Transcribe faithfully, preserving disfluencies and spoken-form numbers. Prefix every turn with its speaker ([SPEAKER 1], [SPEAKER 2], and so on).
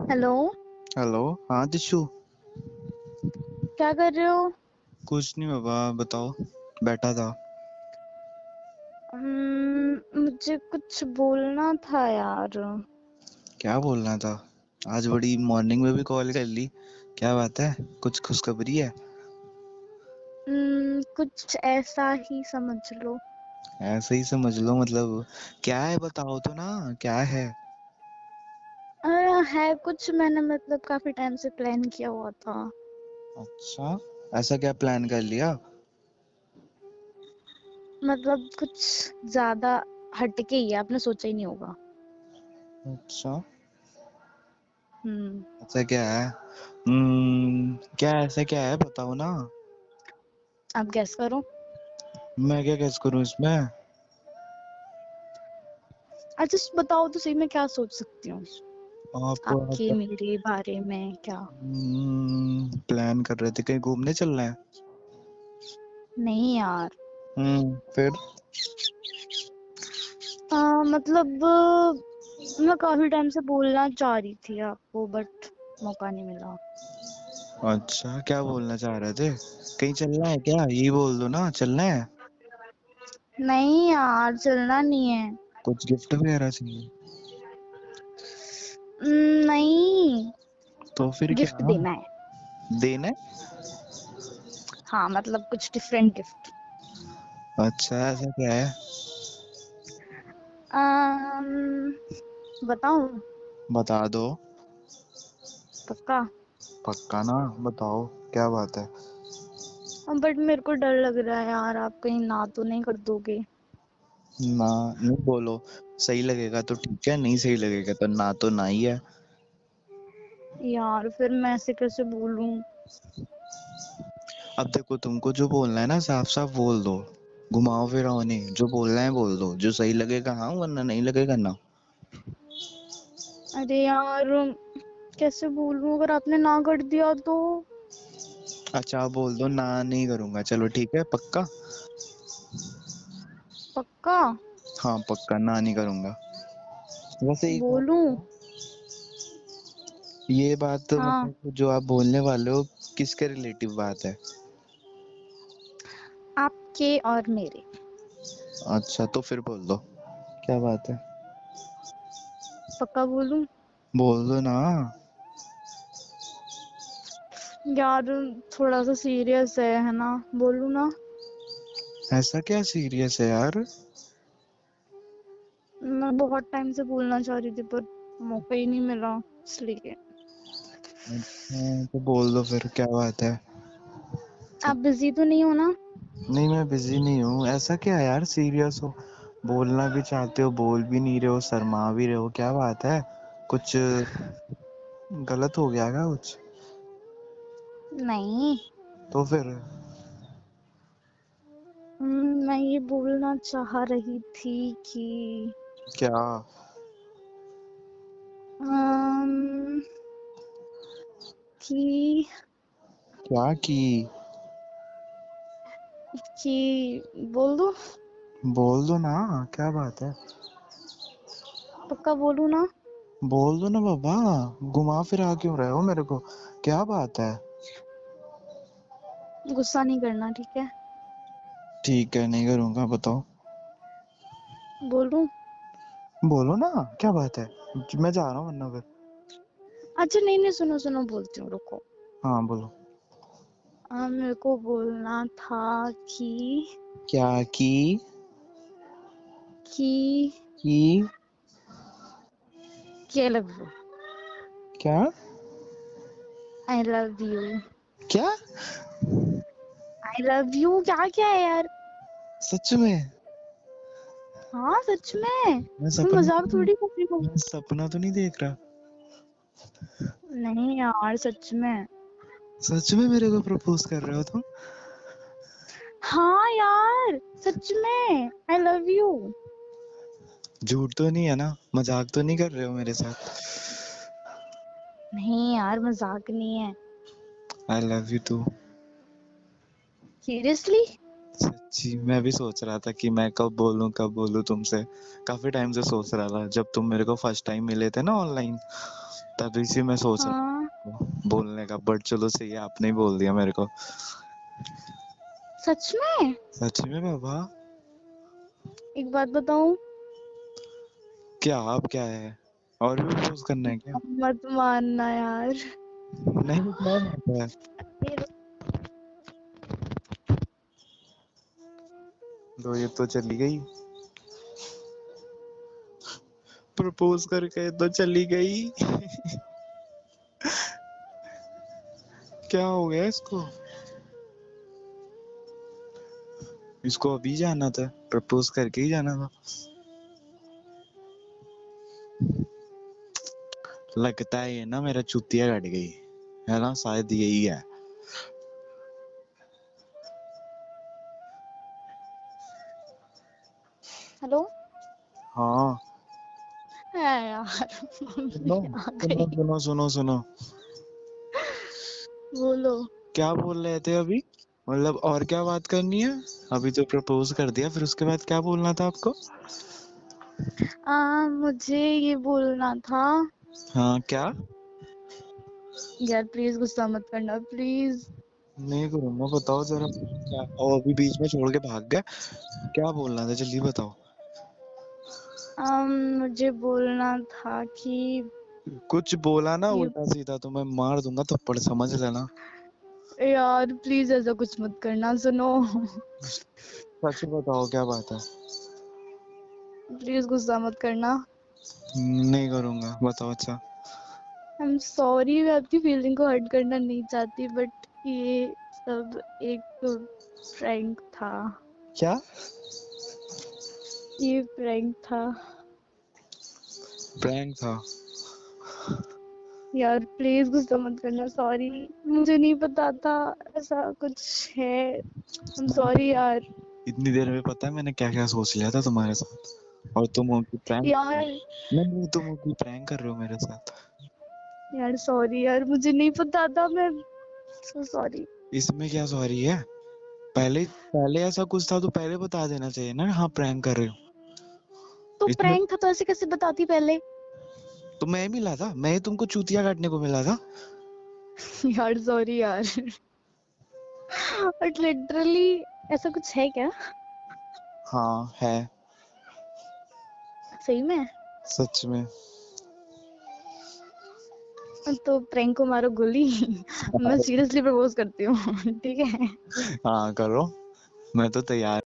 [SPEAKER 1] Hello.
[SPEAKER 2] Hello. हाँ दिशु।
[SPEAKER 1] क्या कर रहे हो?
[SPEAKER 2] कुछ नहीं बाबा, बताओ। बैठा था।
[SPEAKER 1] हम्म, मुझे कुछ बोलना था यार।
[SPEAKER 2] क्या बोलना था? आज बड़ी मॉर्निंग में भी कॉल कर ली। क्या बात है? कुछ खुशखबरी है?
[SPEAKER 1] हम्म, कुछ ऐसा ही समझ लो।
[SPEAKER 2] ऐसे ही समझ लो मतलब? क्या है बताओ तो ना, क्या है?
[SPEAKER 1] आ, है कुछ, मैंने मतलब काफी टाइम से प्लान किया हुआ था।
[SPEAKER 2] अच्छा, ऐसा क्या प्लान कर लिया?
[SPEAKER 1] मतलब कुछ ज्यादा हटके ही है, आपने सोचा ही नहीं होगा।
[SPEAKER 2] अच्छा,
[SPEAKER 1] हम्म।
[SPEAKER 2] ऐसा क्या है? हम्म क्या ऐसा क्या है बताओ ना।
[SPEAKER 1] आप गैस करो।
[SPEAKER 2] मैं क्या गेस करूं इसमें?
[SPEAKER 1] अच्छा बताओ तो सही, मैं क्या सोच सकती हूँ
[SPEAKER 2] आप
[SPEAKER 1] आपके मेरे बारे में क्या?
[SPEAKER 2] प्लान कर रहे थे कहीं घूमने चलना है?
[SPEAKER 1] नहीं यार।
[SPEAKER 2] हम्म फिर?
[SPEAKER 1] आ, मतलब मैं काफी टाइम से बोलना चाह रही थी आपको, बट मौका नहीं मिला।
[SPEAKER 2] अच्छा, क्या बोलना चाह रहे थे? कहीं चलना है क्या? यही बोल दो ना, चलना है।
[SPEAKER 1] नहीं यार, चलना नहीं है।
[SPEAKER 2] कुछ गिफ्ट वगैरह चाहिए?
[SPEAKER 1] हम्म, नहीं।
[SPEAKER 2] तो फिर
[SPEAKER 1] गिफ्ट
[SPEAKER 2] क्या
[SPEAKER 1] देना है।
[SPEAKER 2] देना है?
[SPEAKER 1] हाँ, मतलब कुछ डिफरेंट गिफ्ट।
[SPEAKER 2] अच्छा, ऐसा क्या है?
[SPEAKER 1] अम्म बताऊं?
[SPEAKER 2] बता दो।
[SPEAKER 1] पक्का?
[SPEAKER 2] पक्का ना? बताओ, क्या बात है?
[SPEAKER 1] बट मेरे को डर लग रहा है यार, आप कहीं ना तो नहीं कर दोगे।
[SPEAKER 2] ना नहीं बोलो। सही लगेगा तो ठीक है, नहीं सही लगेगा तो ना तो ना ही है।
[SPEAKER 1] यार फिर मैं ऐसे कैसे बोलूं?
[SPEAKER 2] अब देखो, तुमको जो बोलना है ना साफ साफ बोल दो। घुमाओ फिराओ नहीं, जो बोलना है बोल दो। जो सही लगेगा हाँ, वरना नहीं लगेगा ना।
[SPEAKER 1] अरे यार, कैसे बोलूं अगर आपने ना कर दिया तो?
[SPEAKER 2] अच्छा, आप बोल दो ना नहीं करूंगा, चलो ठीक है, पक्का?
[SPEAKER 1] पक्का?
[SPEAKER 2] हाँ पक्का, ना नहीं करूंगा। वैसे एक बात
[SPEAKER 1] बोलूं?
[SPEAKER 2] बताओ, ये बात तो
[SPEAKER 1] हाँ।
[SPEAKER 2] मतलब जो आप बोलने वाले हो, किसके रिलेटिव बात है?
[SPEAKER 1] आपके और मेरे।
[SPEAKER 2] अच्छा, तो फिर बोल दो, क्या बात है?
[SPEAKER 1] पक्का बोलूं?
[SPEAKER 2] बोल दो ना।
[SPEAKER 1] यार थोड़ा सा सीरियस है है ना? बोलूं ना?
[SPEAKER 2] ऐसा क्या सीरियस है यार?
[SPEAKER 1] मैं बहुत टाइम से बोलना चाह रही थी पर मौका ही नहीं मिला, इसलिए।
[SPEAKER 2] अच्छा, तो बोल दो फिर, क्या बात है?
[SPEAKER 1] आप बिजी तो नहीं हो ना?
[SPEAKER 2] नहीं, मैं बिजी नहीं हूँ। ऐसा क्या है यार, सीरियस हो? बोलना भी चाहते हो, बोल भी नहीं रहे हो, शर्मा भी रहे हो, क्या बात है? कुछ गलत हो गया क्या कुछ?
[SPEAKER 1] नहीं।
[SPEAKER 2] तो फिर?
[SPEAKER 1] हम्म, मैं ये बोलना चाह रही थी कि
[SPEAKER 2] क्या?
[SPEAKER 1] अम्म, कि
[SPEAKER 2] क्या की?
[SPEAKER 1] कि बोल दो?
[SPEAKER 2] बोल दो ना, क्या बात है?
[SPEAKER 1] पक्का बोलूं ना?
[SPEAKER 2] बोल दो ना बाबा। घुमा फिरा क्यों रहे हो मेरे को? क्या बात है?
[SPEAKER 1] गुस्सा नहीं करना, ठीक है?
[SPEAKER 2] ठीक है, नहीं करूंगा, बताओ।
[SPEAKER 1] बोलूं?
[SPEAKER 2] बोलो ना, क्या बात है? मैं जा रहा हूँ वरना फिर।
[SPEAKER 1] अच्छा नहीं नहीं, सुनो सुनो, बोलती हूँ, रुको।
[SPEAKER 2] हाँ बोलो।
[SPEAKER 1] आ, मेरे को बोलना था कि
[SPEAKER 2] क्या की?
[SPEAKER 1] कि
[SPEAKER 2] की?
[SPEAKER 1] क्या लव यू।
[SPEAKER 2] क्या?
[SPEAKER 1] I love you.
[SPEAKER 2] क्या?
[SPEAKER 1] आई लव यू क्या क्या है यार?
[SPEAKER 2] सच में?
[SPEAKER 1] हाँ सच में,
[SPEAKER 2] मैं
[SPEAKER 1] इसमें
[SPEAKER 2] सपना तो
[SPEAKER 1] मजाक
[SPEAKER 2] नहीं
[SPEAKER 1] थोड़ी कर रही हूँ।
[SPEAKER 2] मैं सपना तो नहीं देख रहा?
[SPEAKER 1] नहीं यार, सच में।
[SPEAKER 2] सच में मेरे को प्रपोज कर रहे हो तुम?
[SPEAKER 1] हाँ यार, सच में आई लव यू।
[SPEAKER 2] झूठ तो नहीं है ना? मजाक तो नहीं कर रहे हो मेरे साथ?
[SPEAKER 1] नहीं यार, मजाक नहीं है।
[SPEAKER 2] I love you too.
[SPEAKER 1] Seriously.
[SPEAKER 2] सच्ची, मैं भी सोच रहा था कि मैं कब बोलूं कब बोलूं तुमसे। काफी टाइम से सोच रहा था, जब तुम मेरे को फर्स्ट टाइम मिले थे ना ऑनलाइन, तभी से मैं सोच रहा
[SPEAKER 1] हाँ
[SPEAKER 2] हूँ बोलने का, बट चलो सही है, आपने ही बोल दिया मेरे को।
[SPEAKER 1] सच में।
[SPEAKER 2] सच में बाबा।
[SPEAKER 1] एक बात बताऊं,
[SPEAKER 2] क्या अब क्या है, और भी प्रपोज करना है क्या?
[SPEAKER 1] अब मत मानना यार।
[SPEAKER 2] नहीं तो क्या बात है?
[SPEAKER 1] ये
[SPEAKER 2] तो ये तो चली गई, प्रपोज करके तो चली गई। क्या हो गया इसको? इसको अभी जाना था, प्रपोज करके ही जाना था। लगता है ये ना मेरा चुतिया कट गई है ना, शायद यही है।
[SPEAKER 1] हेलो।
[SPEAKER 2] हाँ
[SPEAKER 1] है यार,
[SPEAKER 2] सुनो
[SPEAKER 1] मम्मी आ
[SPEAKER 2] सुनो
[SPEAKER 1] गई।
[SPEAKER 2] सुनो सुनो सुनो,
[SPEAKER 1] बोलो।
[SPEAKER 2] क्या बोल रहे थे अभी? मतलब और क्या बात करनी है? अभी तो प्रपोज कर दिया, फिर उसके बाद क्या बोलना था आपको?
[SPEAKER 1] आ, मुझे ये बोलना था।
[SPEAKER 2] हाँ क्या?
[SPEAKER 1] यार प्लीज गुस्सा मत करना प्लीज।
[SPEAKER 2] नहीं करूंगा, बताओ जरा क्या। और अभी बीच में छोड़ के भाग गया, क्या बोलना था जल्दी बताओ।
[SPEAKER 1] um, मुझे बोलना था कि
[SPEAKER 2] कुछ बोला ना
[SPEAKER 1] ये
[SPEAKER 2] उल्टा सीधा तो मैं मार दूंगा थप्पड़, समझ लेना।
[SPEAKER 1] यार प्लीज ऐसा कुछ मत करना, सुनो।
[SPEAKER 2] सच बताओ क्या बात है।
[SPEAKER 1] प्लीज गुस्सा मत करना।
[SPEAKER 2] नहीं करूंगा, बताओ। अच्छा
[SPEAKER 1] आई एम सॉरी, मैं आपकी फीलिंग को हर्ट करना नहीं चाहती, बट ये सब एक प्रैंक था।
[SPEAKER 2] क्या?
[SPEAKER 1] ये प्रैंक था।
[SPEAKER 2] प्रैंक था?
[SPEAKER 1] यार प्लीज गुस्सा मत करना, सॉरी। मुझे नहीं पता था ऐसा कुछ है। आई एम सॉरी यार।
[SPEAKER 2] इतनी देर में पता है मैंने क्या क्या सोच लिया था तुम्हारे साथ, और तुम हो कि प्रैंक।
[SPEAKER 1] यार
[SPEAKER 2] नहीं नहीं, तुम हो कि प्रैंक कर रहे हो मेरे साथ।
[SPEAKER 1] यार सॉरी यार, मुझे नहीं पता था, मैं सो सॉरी।
[SPEAKER 2] इसमें क्या सॉरी है? पहले पहले ऐसा कुछ था तो पहले बता देना चाहिए ना, हाँ प्रैंक कर रहे हो।
[SPEAKER 1] तो
[SPEAKER 2] इसमें
[SPEAKER 1] प्रैंक था तो ऐसे कैसे बताती पहले।
[SPEAKER 2] तो मैं मिला था, मैं ही तुमको चूतिया काटने को मिला था।
[SPEAKER 1] यार सॉरी यार। बट लिटरली ऐसा कुछ है क्या?
[SPEAKER 2] हाँ है।
[SPEAKER 1] सही में?
[SPEAKER 2] सच में।
[SPEAKER 1] तो प्रैंक को मारो गोली। मैं सीरियसली प्रपोज करती हूँ। ठीक है।
[SPEAKER 2] हाँ करो, मैं तो तैयार।